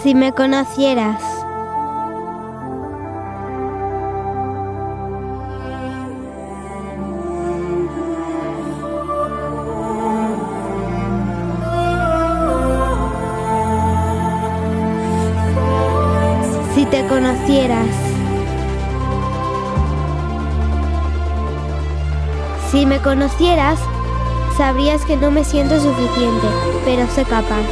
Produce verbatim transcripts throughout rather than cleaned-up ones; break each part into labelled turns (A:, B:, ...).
A: Si me conocieras. Si te conocieras. Si me conocieras, sabrías que no me siento suficiente, pero soy capaz.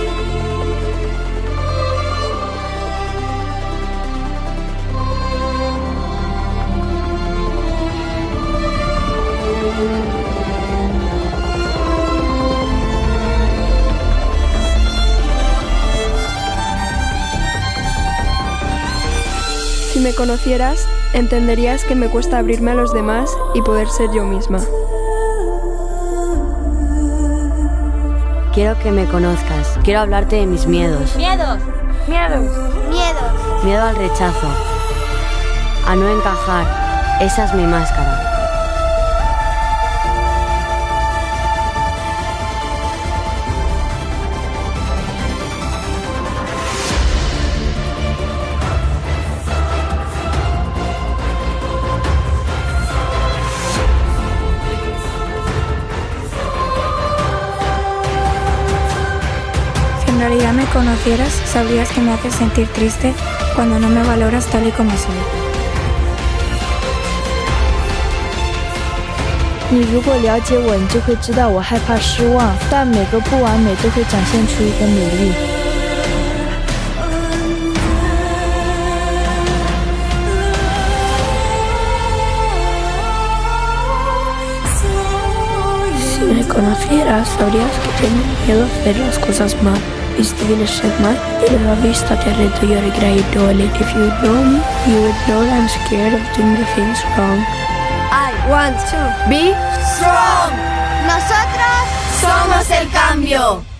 B: Si me conocieras, entenderías que me cuesta abrirme a los demás y poder ser yo misma.
C: Quiero que me conozcas. Quiero hablarte de mis miedos.
D: ¡Miedos! ¡Miedos!
A: Miedos.
C: Miedo al rechazo. A no encajar. Esa es mi máscara.
E: Si en realidad me conocieras, sabrías que me haces sentir triste cuando no me valoras tal y como soy.
F: 你如果了解我，你就会知道我害怕失望，但每个不完美都会展现出一个美丽。
E: Si me conocieras, sabrías que tengo miedo a hacer las cosas mal. Hvis du ville sett meg, ville du ha visst at jeg er redd å gjøre greier dårlig. If you would know me, you would know that I'm scared of doing the things wrong.
D: I want to be strong.
A: Nosotros
D: Somos el cambio.